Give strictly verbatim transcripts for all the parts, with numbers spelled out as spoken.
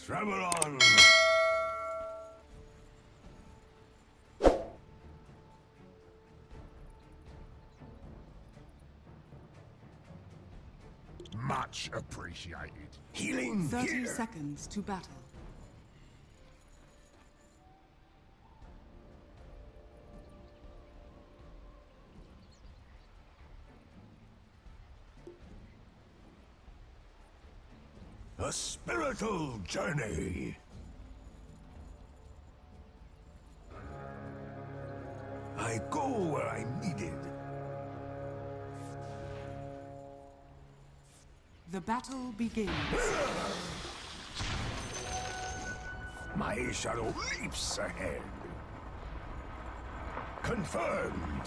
Travel on! Much appreciated. Healing Thirty here. seconds to battle. A spiritual journey. I go where I'm needed. The battle begins. My shadow leaps ahead. Confirmed.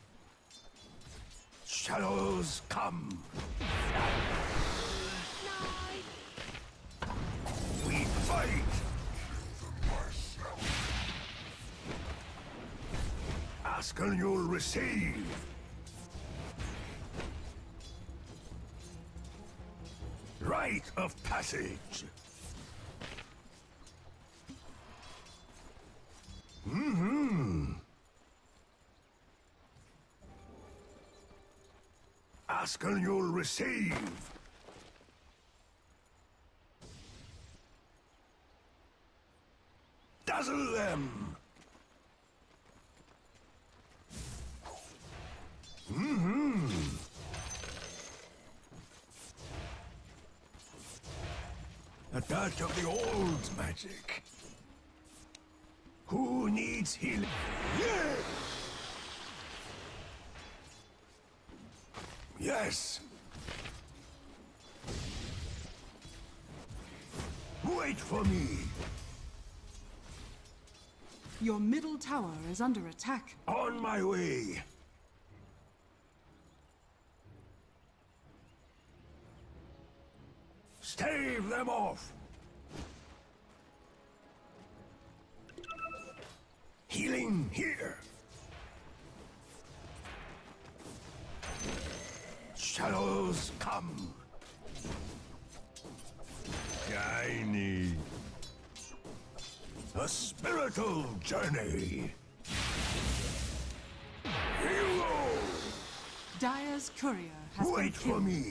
Shadows come. We fight. Ask and you'll receive. Rite of passage. Mm-hmm. Ask and you'll receive. Dazzle them. Mm-hmm. A touch of the old magic. Who needs healing? Yes! Yes! Wait for me! Your middle tower is under attack. On my way! Stave them off! Healing here! Shadows come! Shiny! A spiritual journey! Hero! Dire's courier has Wait been for killed. me!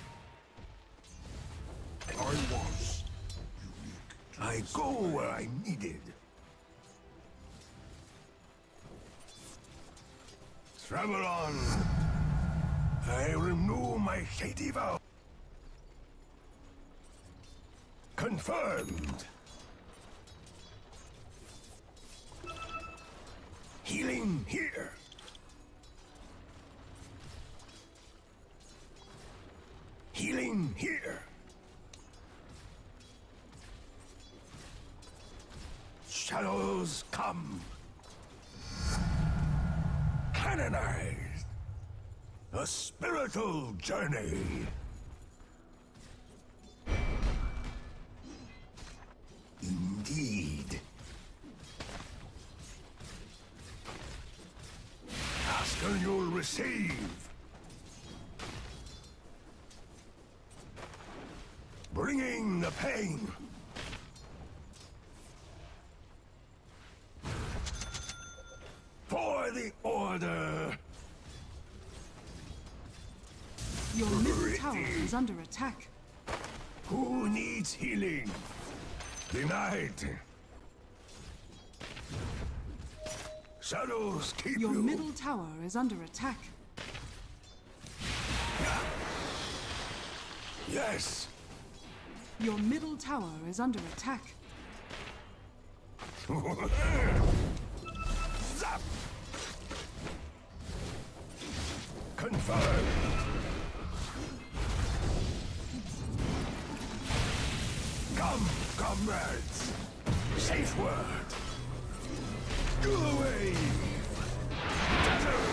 I was unique. I go where I'm needed. Travel on. I renew my shady vow. Confirmed. Healing here. Healing here. Shadows come. Canonized. A spiritual journey. Indeed. Ask and you'll receive. Bringing the pain. For the order. Your middle tower is under attack. Who needs healing? Denied. Shadows keep Your you. middle tower is under attack. Yes. Your middle tower is under attack. Zap. Confirmed. Come, comrades. Safe word. Do away. Dazzle.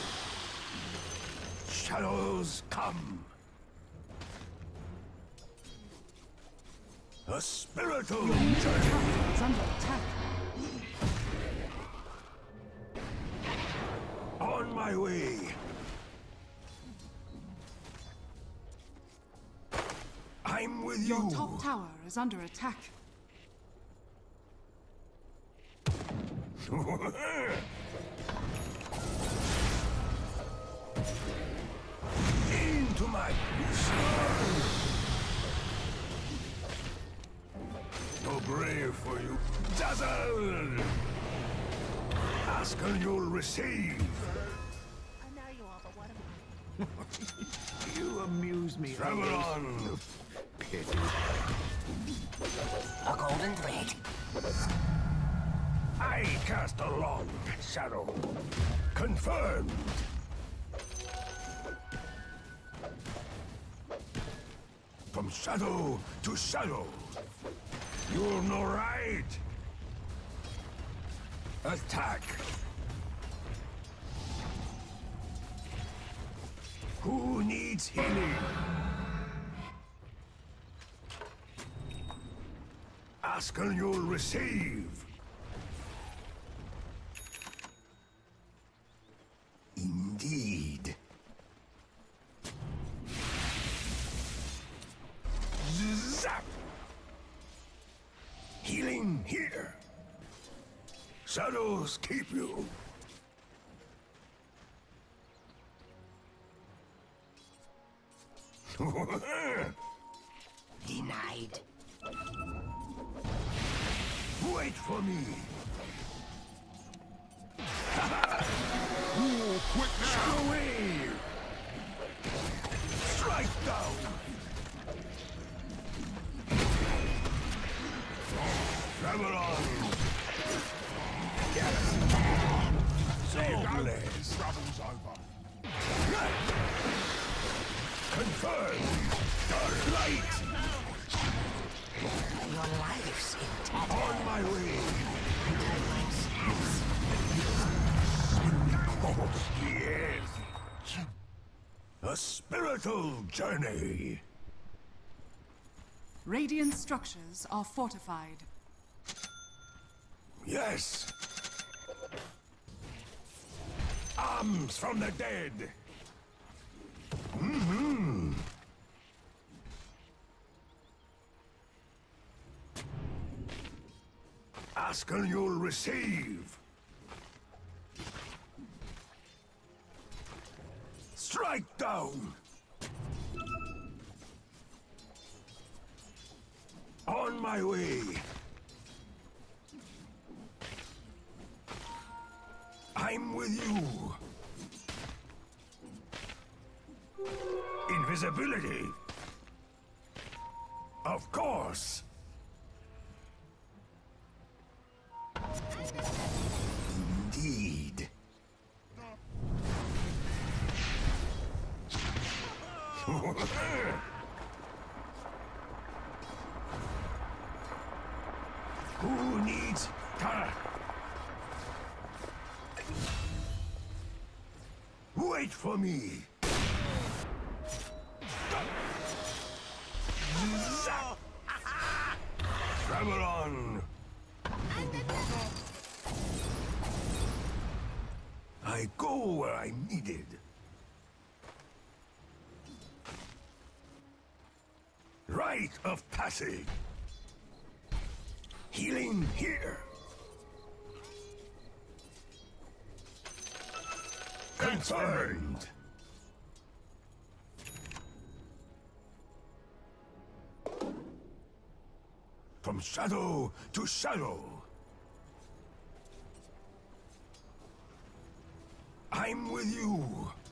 Shadows come. A spiritual Your middle journey. tower is under attack. On my way. I'm with Your you. top tower is under attack. Into my soul. So brave for you. Dazzle! Ask and you'll receive. I know you are, but what am I? You amuse me. Travel on. Pity. A golden thread. I cast a long shadow. Confirmed. From shadow to shadow. You're no right. Attack. Who needs healing? Ask and you'll receive. Indeed. Zap! Healing here. Shadows keep you. Denied. Wait for me. Ooh, quick now! Shadow wave. Strike down. Travel on. So blessed. Travel's over. Confirmed. The light. Your life's in tatters. On my way. Oh, yes. A spiritual journey. Radiant structures are fortified. Yes. Arms from the dead. Mm-hmm. Ask and you'll receive. Strike down. On my way. I'm with you. Invisibility. Of course. Indeed. Who needs time? Wait for me. Zap! Travel on. I go where I'm needed. Rite of passage. Healing here. Confirmed. From shadow to shadow. I'm with you.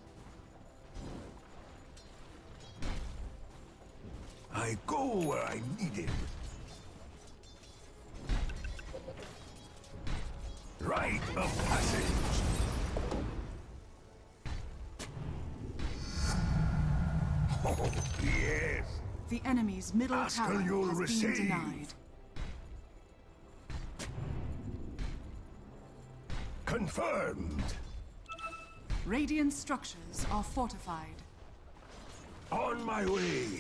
I go where I'm needed. Rite of passage. Oh, yes. The enemy's middle Ask tower and you'll has receive. been denied. Confirmed. Radiant structures are fortified. On my way.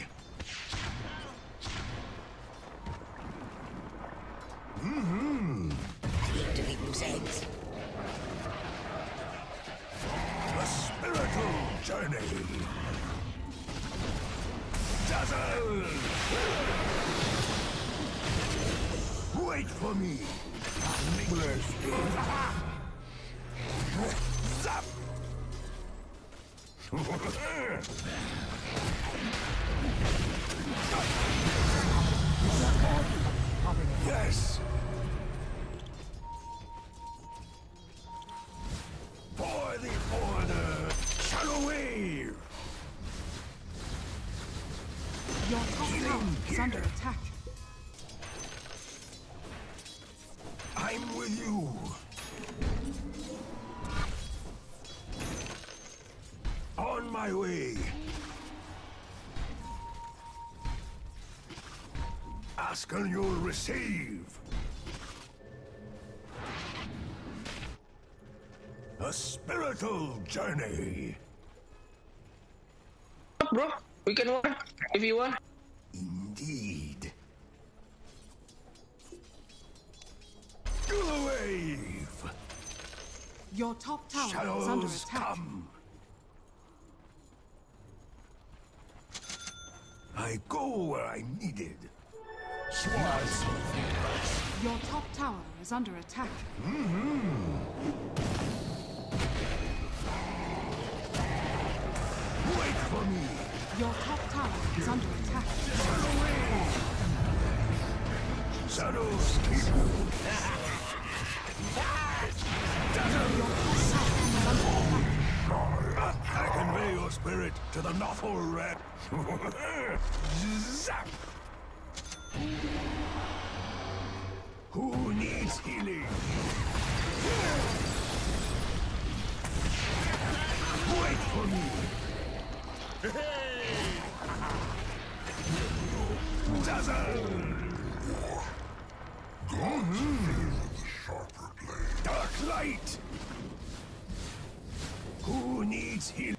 Mm-hmm. To be loose ends. A spiritual journey. Dazzle! Wait for me. Zap! Yes! For the order! Shadow wave! Your top tower is under attack. I'm with you! On my way! Ask and you'll receive! A spiritual journey! Bro, we can work if you want. Indeed. Ghoul wave! Your top tower is under Shadows attack. come! I go where I'm needed. Swaz. Your top tower is under attack. Wait for me! Your top tower is under attack. Shadow wave! Shadows keep you! Your top tower is under attack. I convey your spirit to the Nothul Red. Zap! Who needs healing? Wait for me! Dazzle! Dark light! Who needs healing?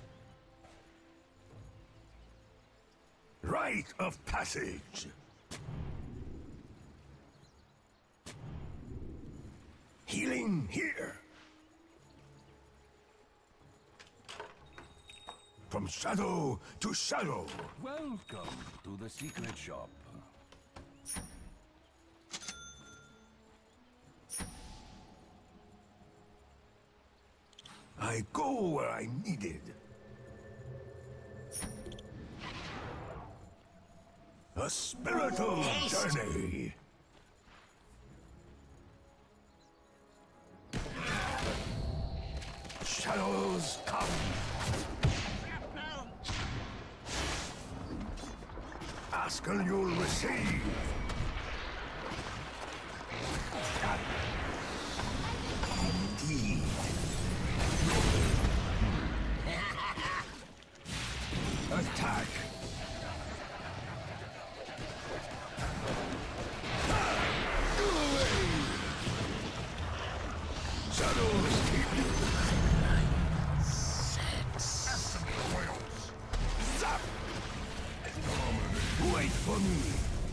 Rite of passage. Healing here. From shadow to shadow. Welcome to the secret shop. I go where I'm needed. A spiritual journey. Shadows come. Ask and you'll receive. Indeed. Attack. Go away. Shadows keep you. Zap. Wait for me.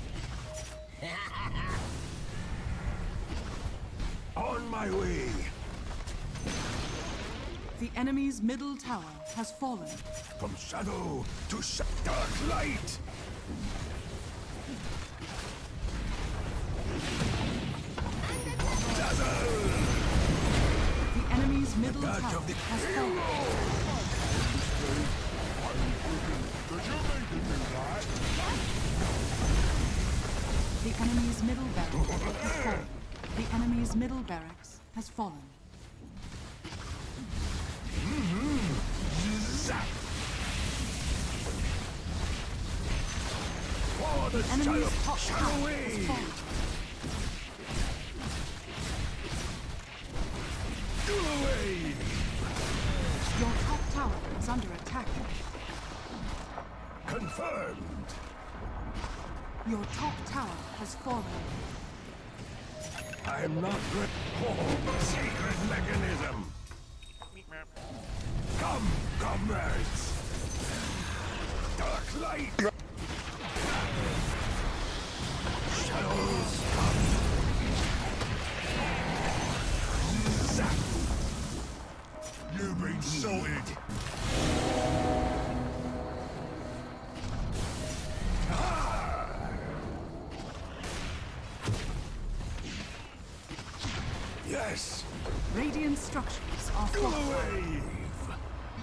On my way. The enemy's middle tower has fallen. From shadow to sh dark light. Dazzle. The enemy's middle Dark tower of the has hero. fallen. The enemy's middle barracks has fallen. The enemy's middle barracks has fallen. Zap. For the The enemy's shadow, top shadow tower has wave. fallen. Go away. Your top tower is under attack. Confirmed. Your top tower has fallen. I'm not ready. Oh, secret mechanism. Come, comrades. Dark light. Shadows come. Zap. You've been sorted. Yes. Radiant structures are fortified. Wave.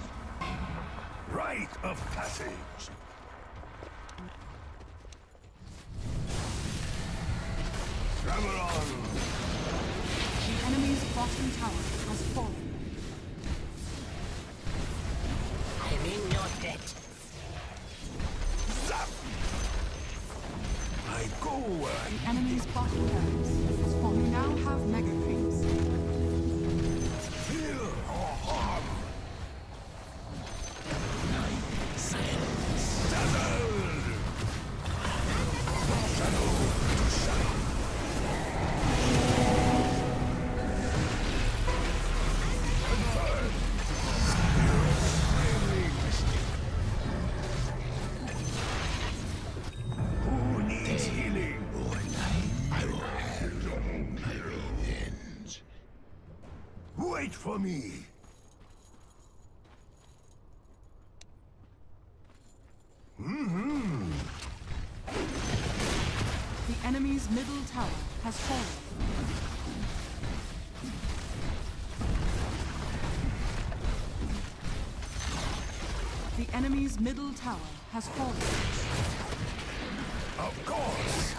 Rite of passage. Travel on. The enemy's bottom tower has fallen. I'm in your debt. Zap. I go where I The enemy's bottom barracks has fallen. We now have mega creeps. feel or harm. Dazzled. Shadow to shadow. Confirmed. Extremely mystic. Who needs healing? I will handle my revenge. Wait for me. Mm-hmm. The enemy's middle tower has fallen. The enemy's middle tower has fallen. Of course.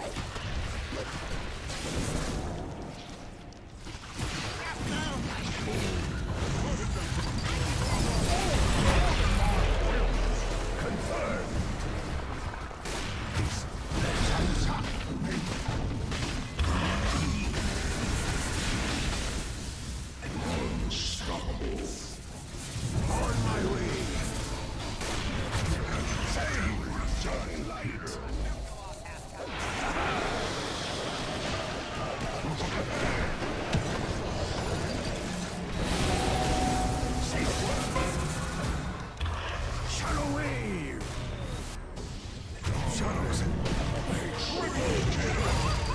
Confirmed. Unstoppable. On my way. Save Johnny Light. Shadow wave. Shadows. Triple kill.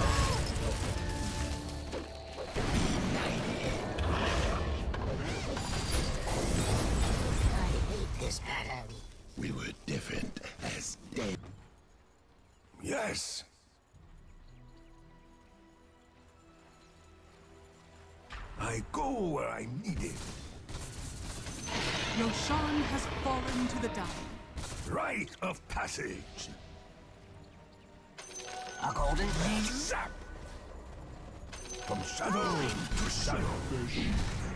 I hate this battle. We were different as dead. Yes. I go where I'm needed. Roshan has fallen to the down. Rite of passage. A golden blade. Zap. From shadow to shadow.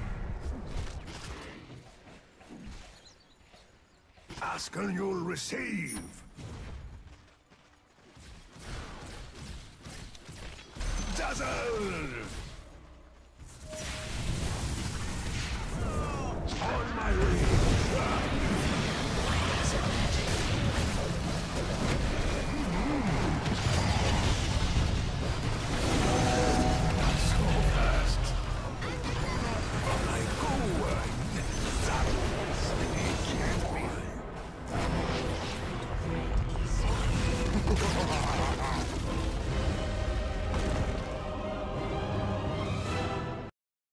Ask and you'll receive. Dazzled.